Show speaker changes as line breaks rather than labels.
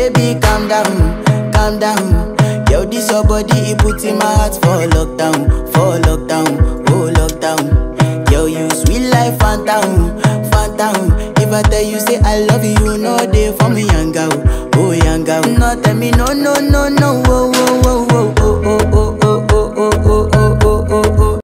baby, calm down, calm down. Yo, this your body, it puts in my heart for lockdown, oh lockdown. Yo, you sweet life, phantom, phantom. If I tell you say I love you, you know they for me, young girl, oh young girl. No tell me no, no, no, no, oh, oh, oh, oh.